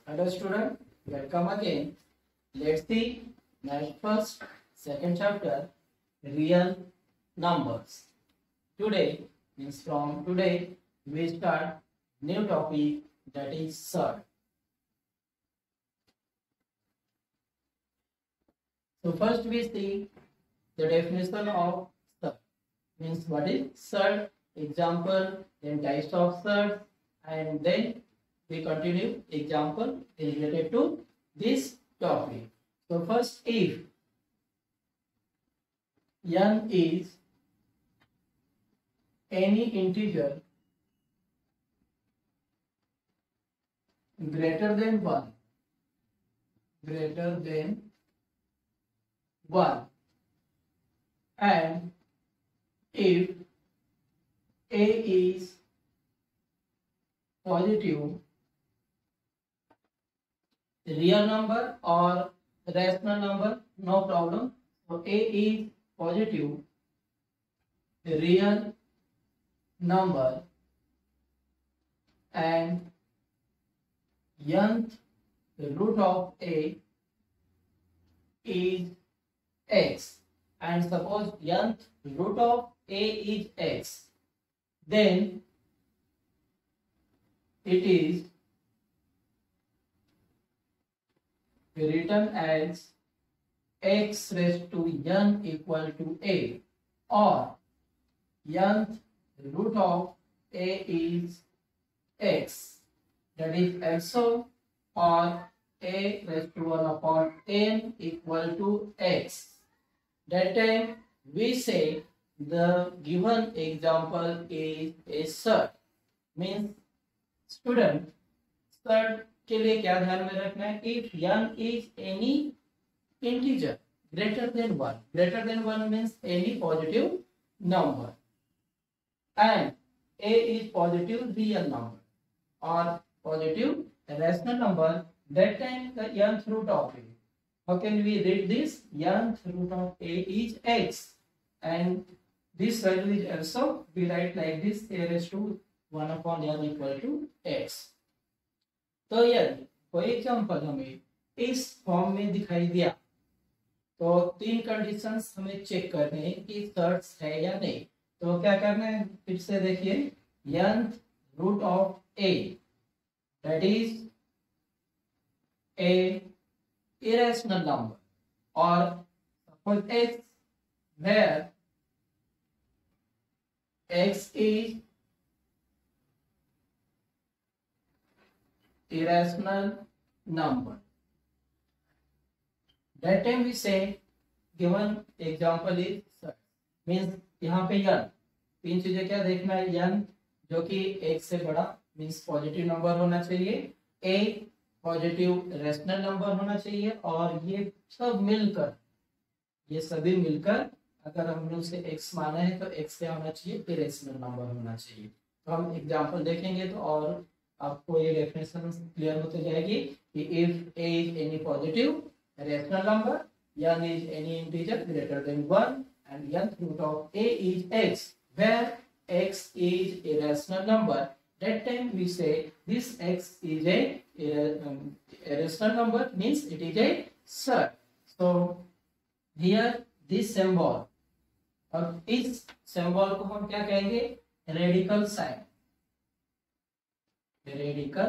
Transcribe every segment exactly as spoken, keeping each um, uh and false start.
Hello student, welcome again. Let's see next first second chapter real numbers. Today means from today we start new topic that is surd. So first we see the definition of surd. Means what is surd, example, then types of surd, and then we continue example related to this topic. So first, if n is any integer greater than one, greater than one, and if a is positive real number or rational number, no problem. So a is positive real number and nth root of a is x, and suppose nth root of a is x, then it is written as x raised to n equal to a, or nth root of a is x, that is also, or a raised to one upon n equal to x. That time we say the given example is a surd. Means student surd के लिए क्या ध्यान में रखना है, if n is any integer greater than one, greater than one means any positive number, and a is positive real number or positive rational number, that time the nth root of a, how can we read this? Nth root of a is x, and this value is also we write like this, a raised to one upon n equal to x. तो यदि कोई example हमें इस form में दिखाई दिया तो तीन कंडीशंस हमें चेक करने हैं कि सर्ड है या नहीं. तो क्या करना है, फिर से देखिए, nth root of a that is a irrational number, or suppose x where x is irrational number, that time we say given example is surd. means यहाँ पे n तीन चीजें क्या देखना है, n जो कि एक से बड़ा means पॉजिटिव नंबर होना चाहिए, a पॉजिटिव रेशनल नंबर होना चाहिए, और ये सब मिलकर ये सभी मिलकर अगर हम लोग से x माना है तो x क्या होना चाहिए, इरेशनल नंबर होना चाहिए. तो हम एग्जांपल देखेंगे तो और आपको ये डेफिनेशन क्लियर होते जाएगी कि if a is any positive rational number, n is any integer greater than one, and nth root of a is x, where x is a rational number, that time we say this x is a, a, um, a rational number, means it is a surd. So here this symbol, और इस symbol को हम क्या कहेंगे, radical sign, radical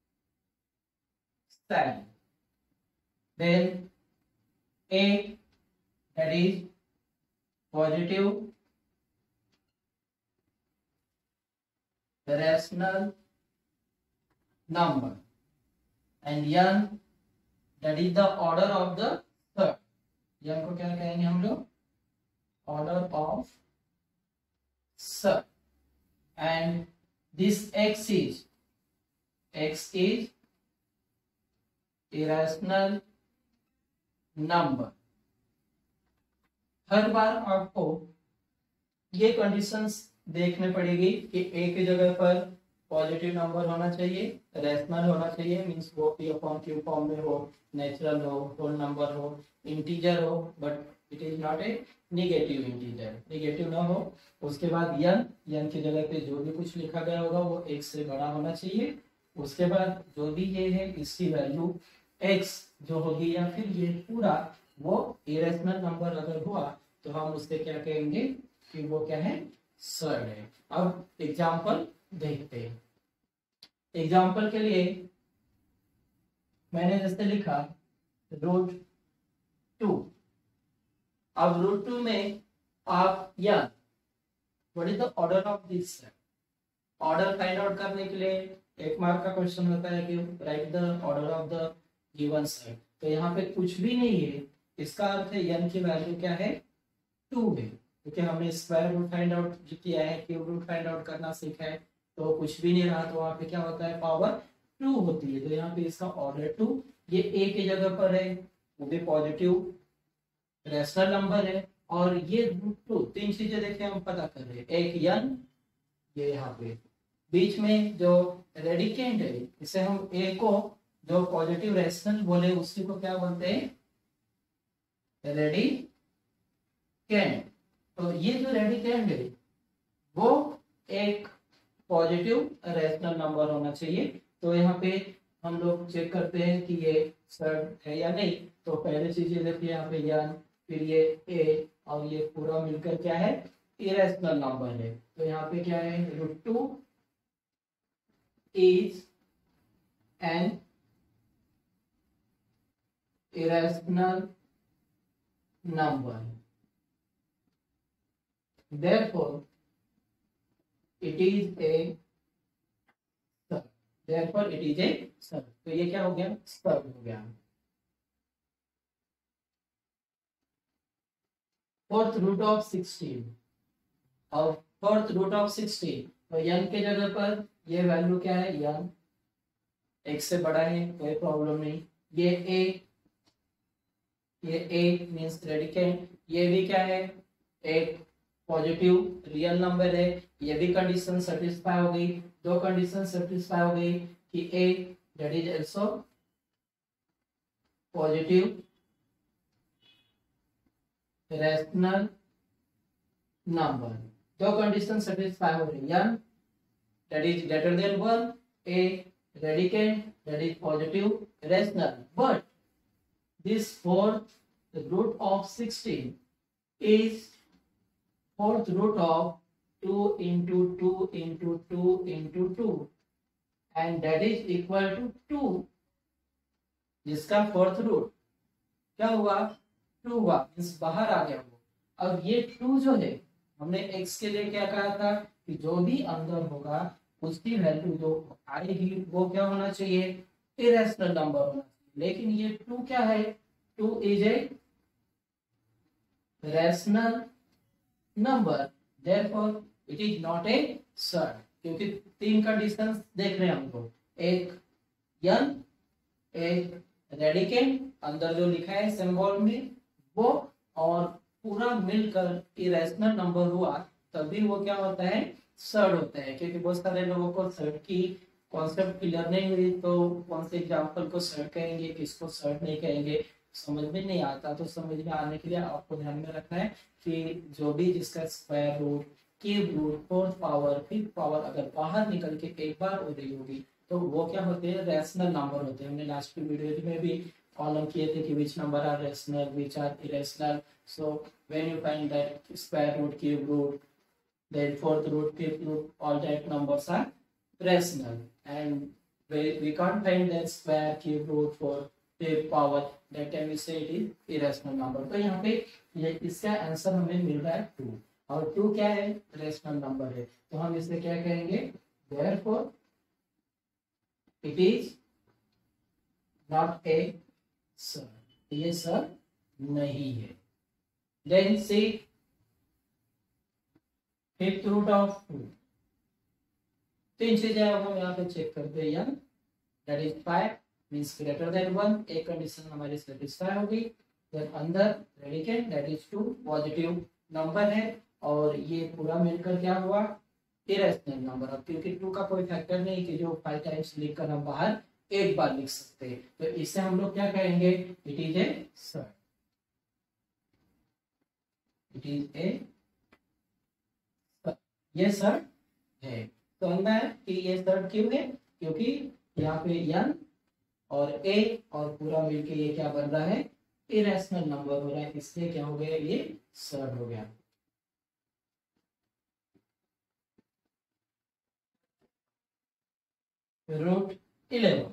sign. Then a, that is positive rational number, and n, that is the order of the surd. n को क्या कहेंगे हम लोग, order of surd, and this x is x is irrational number. हर बार आपको ये conditions देखने पड़ेगी कि a की जगह पर पॉजिटिव नंबर होना चाहिए, रेशनल होना चाहिए, मींस वो p अपॉन q फॉर्म में हो, नेचुरल हो, होल नंबर हो, इंटीजर हो, but it is not a negative integer, negative ना हो. उसके बाद n n की जगह पे जो भी कुछ लिखा गया होगा वो एक से बड़ा होना चाहिए, उसके बाद जो भी ये है इसकी वैल्यू x जो होगी या फिर ये पूरा वो इरेशनल नंबर अगर हुआ तो हम उससे क्या कहेंगे कि वो क्या है, सर्ड है। अब एग्जाम्पल देखते हैं। एग्जाम्पल के लिए मैंने जैसे लिखा रूट टू। अब रूट टू में आप या what is the order of this, order find out करने के लिए एक मार्क का क्वेश्चन होता है कि write the order of the given set. तो यहाँ पे कुछ भी नहीं है, इसका अर्थ है n की वैल्यू क्या है, टू है, क्योंकि हमने स्क्वायर रूट फाइंड आउट किया है, क्यूब रूट फाइंड आउट करना सीखा है, तो कुछ भी नहीं रहा तो वहाँ पे क्या होता है, पावर टू होती है। तो यहाँ पे इसका ऑर्डर टू, ये a की जगह पर है, वो भी पॉजिटिव रैशनल नंबर है, और ये रूट टू, तीन चीजें देखिए हम पता कर रहे हैं, एक n, ये यहाँ पे बीच में जो रेडिकेंट है इसे हम a को जो पॉजिटिव रैशनल बोले उसी को क्या बोलते हैं, रेडिकेंट। तो ये जो रेडिकेंट है वो एक पॉजिटिव रैशनल नंबर होना चाहिए। तो यहाँ पे हम लोग चेक करते हैं कि ये सर्ड है या नहीं। तो पहले चीज ये देखिए यहाँ पे n, फिर ये a, और ये पूरा मिलकर क्या है, इरेशनल नंबर है। तो यहाँ पे क्या है, root two is an irrational number, therefore it is a sub, therefore it is a sub। तो ये क्या हो गया, सब हो गया। फोर्थ रूट ऑफ सिक्सटीन, और फोर्थ रूट ऑफ सिक्सटीन, तो n के जगह पर ये वैल्यू क्या है, n एक से बड़ा है, कोई प्रॉब्लम नहीं। ये a, ये a मींस रेडिकेंट, ये भी क्या है, एक पॉजिटिव रियल नंबर है, ये भी कंडीशन सेटिस्फाई हो गई। दो कंडीशन सेटिस्फाई हो गई कि a that is also positive rational number. दो कंडीशन सेटिस्फाई हो रही, n that is greater than one, a radicand that is positive rational. But this fourth root of sixteen is fourth root of two into two into two into two, and that is equal to two, जिसका fourth root क्या हुआ, to हुआ, means बाहर आ गया वो। अब ये to जो है, हमने x के लिए क्या कहा था कि जो भी अंदर होगा उसकी वैल्यू जो आएगी वो क्या होना चाहिए, इरेशनल नंबर होना चाहिए। लेकिन ये टू क्या है, two is a rational number, therefore it is not a surd. क्योंकि तीन कंडीशंस देख रहे हैं हमको, एक n, एक रेडिकेंट अंदर जो लिखा है सिंबल में वो, और पूरा मिलकर इरेशनल नंबर हुआ तभी वो क्या होता है, सर्ड होता है। क्योंकि बहुत सारे लोगों को सर्ड की कॉन्सेप्ट क्लियर नहीं हुई, तो कौन से एग्जांपल को सर्ड कहेंगे, किसको सर्ड नहीं कहेंगे, समझ में नहीं आता। तो समझ में आने के लिए आपको ध्यान में रखना है कि जो भी जिसका square root, cube root, fourth power, fifth power अगर बाहर निकल के एक बार हो रही होगी तो वो क्या होते हैं, रैशनल नंबर होते हैं। हमने लास्ट की वीडियो में भी कॉलम किए थे कि which number are rational, which are irrational. So when you find that square root, cube root, then fourth root, fifth root, all that numbers are rational, and we, we can't find that square, cube root, fourth, fifth power, that time we say it is irrational number। तो यहाँ पे ये इसका answer हमें मिल रहा है to, और to क्या है, रेशनल नंबर है। तो हम इसे क्या कहेंगे, therefore it is not a surd, ये सर्ड नहीं है। then see fifth root of two, तीन चीजें अब हम यहाँ पे चेक करते हैं, n that is five means greater than one, एक कंडीशन हमारी सेटिस्फाई हो गई। देन अंदर radicand that is two, positive number है, और ये पूरा मिलकर क्या हुआ, इरेशनल नंबर। अब क्योंकि टू का कोई फैक्टर नहीं कि जो फाइव टाइम्स लिखकर हम बाहर एक बार लिख सकते हैं, तो इसे हम लोग क्या कहेंगे, it is a surd, it is a, ये सर्ड है। तो अंदर है कि ये सर्ड क्यों है, क्योंकि यहाँ पे n और a और पूरा मिलके ये क्या बन रहा है, इरेशनल नंबर हो रहा है, इसलिए क्या हो गया, ये सर्ड हो गया। Root eleven,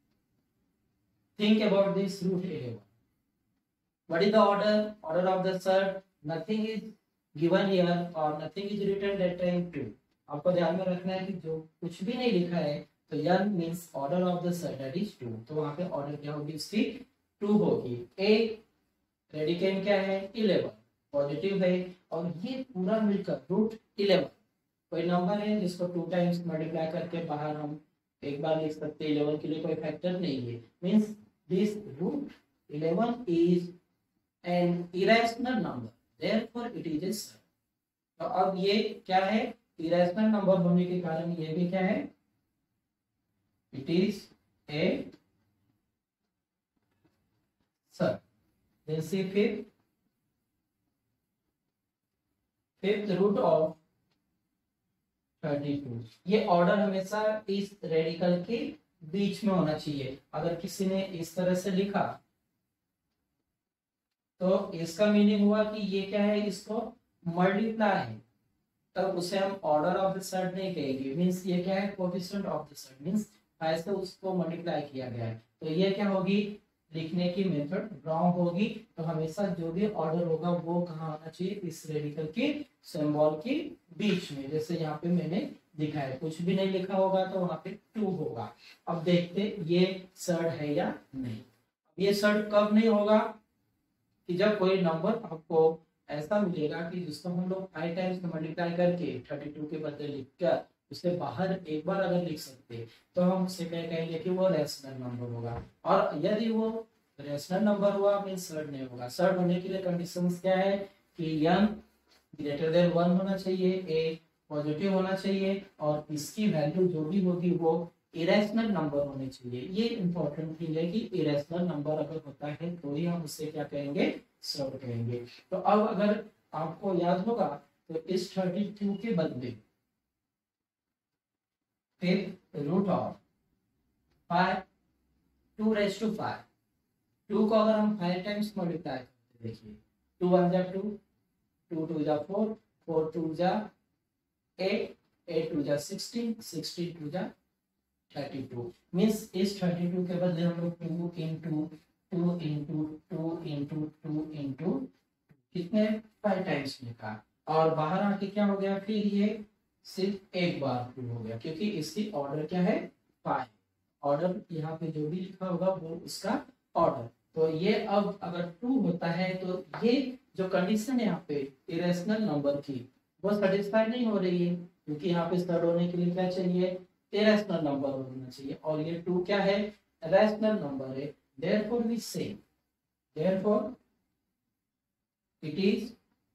think about this root eleven. What is the order? Order of the surd? Nothing is given here or nothing is written that time two. आपको ध्यान में रखना है कि जो कुछ भी नहीं लिखा है तो n means order of the surd that is two. तो वहाँ पे order क्या होगी, उसकी two होगी। a रेडिकेंड क्या है, eleven, पॉजिटिव है, और ये पूरा मिलकर रूट इलेवन कोई नंबर है जिसको टू टाइम्स मल्टीप्लाई करके बाहर हम एक बार लिख सकते हैं, इलेवन के लिए कोई फैक्टर नहीं है। Means this root eleven is an irrational number, therefore it is a surd. तो अब ये क्या है, इरेशनल नंबर होने के कारण ये भी क्या है, it is a surd. Then see fifth, fifth root of thirty two. ये ऑर्डर हमेशा इस रेडिकल के बीच में होना चाहिए। अगर किसी ने इस तरह से लिखा तो इसका मीनिंग हुआ कि ये क्या है, इसको मल्टीप्लाई है, तब उसे हम ऑर्डर ऑफ द सर्ड नहीं कहेंगे। मींस ये क्या है, coefficient of the surd, means ऐसे उसको मल्टीप्लाई किया गया है। तो ये क्या होगी, लिखने की मेथड रॉन्ग होगी। तो हमेशा जो भी ऑर्डर होगा वो कहाँ होना चाहिए, इस रेडिकल के सिंबल के बीच में। जैसे यहाँ पे मैंने लिखा है, कुछ भी नहीं लिखा होगा तो वहां पे टू होगा। अब देखते ये सर्ड है या नहीं। ये सर्ड कब नहीं होगा, कि जब कोई नंबर आपको ऐसा मिलेगा कि जिसको हम लोग फाइव टाइम्स मल्टीप्लाई करके थर्टी टू के बदले लिखकर उसे बाहर एक बार अगर लिख सकते तो हम उसे क्या कहेंगे कि वो रेशनल नंबर होगा। और यदि वो रेशनल नंबर हुआ मीन सर्ड नहीं होगा। सर्ड होने के लिए कंडीशंस क्या है कि n ग्रेटर देन वन होना चाहिए, a पॉजिटिव होना चाहिए, और इसकी वैल्यू जो भी होगी वो इरेशनल नंबर होने चाहिए। ये इंपॉर्टेंट थिंग है कि इरेशनल नंबर अगर होता है तो ही हम उसे क्या कहेंगे, सर्ड कहेंगे। तो अब अगर आपको याद होगा तो इस थर्टी टू के बदले फिर root of five, two raise to five, two को अगर हम फाइव टाइम्स मल्टीप्लाई करते, देखिए टू वन जा टू, टू टू जा फोर, फोर टू जा एट, एट टू जा सिक्सटीन, सिक्सटीन टू जा थर्टी टू। मीन्स इस थर्टी टू के बदले हम लोग two into two into two into two into कितने फाइव टाइम्स लिखा, और बाहर आके क्या हो गया, फिर ये सिर्फ एक बार टू हो गया, क्योंकि इसकी ऑर्डर क्या है, फाइव। ऑर्डर यहाँ पे जो भी लिखा होगा वो उसका ऑर्डर। तो ये अब अगर टू होता है तो ये जो कंडीशन है यहाँ पे इरेशनल नंबर की वो सेटिस्फाई नहीं हो रही है, क्योंकि यहाँ पे सर्ड होने के लिए क्या चाहिए, इरेशनल नंबर होना चाहिए, और ये टू क्या है, रैशनल नंबर है। Therefore we say therefore it is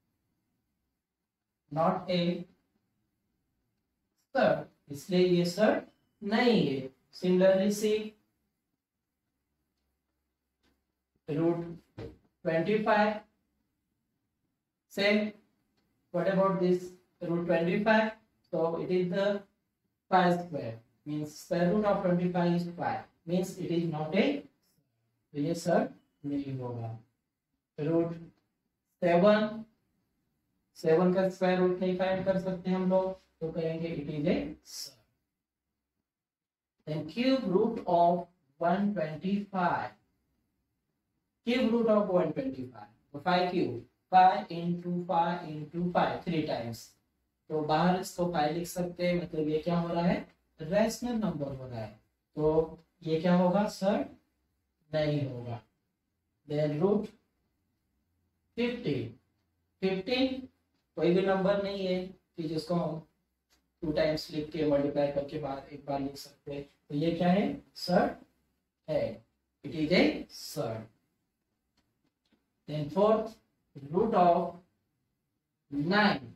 not a surd, इसलिए ये सर्ड नहीं है। Similarly see root twenty five, same, what about this root twenty-five? So it is the five square, means square root of twenty-five is five, means it is not a, तो ये surd नहीं होगा। Root seven, seven का square root नहीं find कर सकते हम लोग, तो कहेंगे it is a surd. Then cube root of one twenty five, cube root of one twenty five, तो five cube, five into five into five, three times, तो बाहर इसको फाइव लिख सकते हैं। मतलब ये क्या हो रहा है, रैशनल नंबर हो रहा है, तो ये क्या होगा, सर्ड नहीं होगा। देन रूट फिफ्टीन, फिफ्टीन कोई भी नंबर नहीं है कि जिसको हम टू टाइम्स लिख के मल्टीप्लाई करके बाद एक बार लिख सकते हैं, तो ये क्या है, सर्ड है, it is a surd. Then fourth root of nine,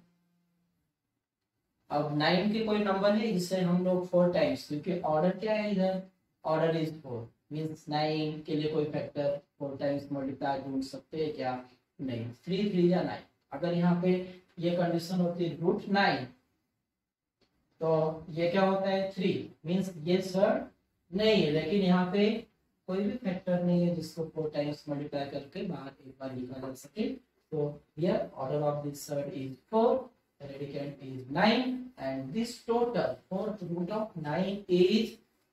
अब नाइन के कोई नंबर है जिससे हम लोग फोर टाइम्स, क्योंकि ऑर्डर क्या है इधर, order is four, means nine के लिए कोई फैक्टर फोर टाइम्स मल्टीप्लाई ढूंढ सकते हैं क्या, नहीं, थ्री थ्री या नाइन। अगर यहाँ पे ये कंडीशन होती है रूट नाइन, तो ये क्या होता है, थ्री, मींस ये सर्ड नहीं है, लेकिन यहाँ पे कोई भी फैक्टर नहीं है जिसको फोर टाइम्स मल्टीप्लाई करके बाहर एक बार लिखा जा सके। तो here order of this surd is four, radicand is nine and this total fourth root of nine is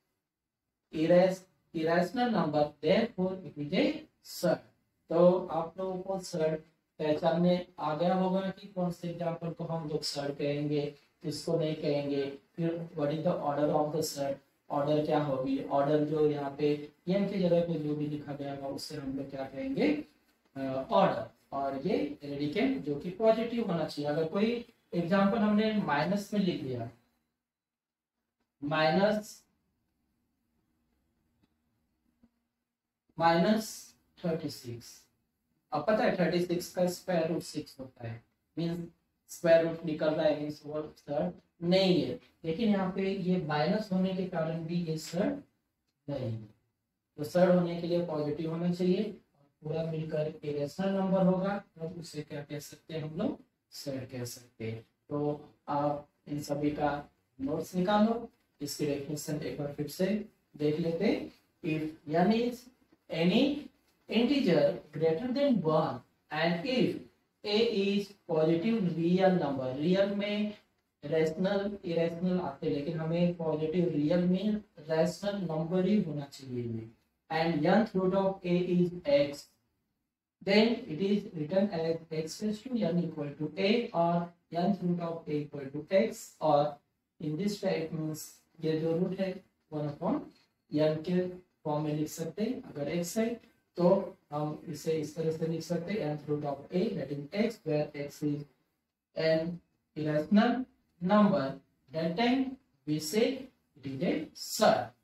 irrational number, therefore it is a surd। तो आप लोगों को सर्ड पहचानने आ गया होगा कि कौन से एग्जाम्पल को हम लोग सर्ड कहेंगे, किसको नहीं कहेंगे, फिर what is the order of the third, order क्या होगी, ऑर्डर जो यहाँ पे एन की जगह पे जो भी लिखा गया होगा उससे हम लोग क्या कहेंगे, ऑर्डर। और ये रेडिकेंट जो कि पॉजिटिव होना चाहिए। अगर कोई एग्जाम्पल हमने माइनस में लिख दिया, माइनस माइनस थर्टी सिक्स, अब पता है थर्टी सिक्स का स्क्वायर रूट सिक्स होता है, मीन्स स्क्वायर रूट निकल रहा है, मीन्स वो सर्ड नहीं है। लेकिन यहाँ पे ये माइनस होने के कारण भी ये सर्ड नहीं है। तो सर्ड होने के लिए पॉजिटिव होना चाहिए और पूरा मिलकर इरेशनल नंबर होगा, तो उसे क्या कह सकते हैं हम लोग, सर्ड कह सकते हैं। तो आप इन सभी का नोट्स निकालो, इसकी डेफिनेशन एक बार फिर से देख लेते हैं। If n is any integer greater than one and if a is positive real number, real में रैशनल इरेशनल आते हैं लेकिन हमें पॉजिटिव रियल में रैशनल नंबर ही होना चाहिए, and nth root of a is x, then it is written as x raised to n equal to a or nth root of a equal to x, और in this type means ये जो root है one upon n के form में लिख सकते हैं। अगर x है तो हम इसे इस तरह से लिख सकते हैं nth root of a that is x, where x is an irrational number, that time we say it is a surd।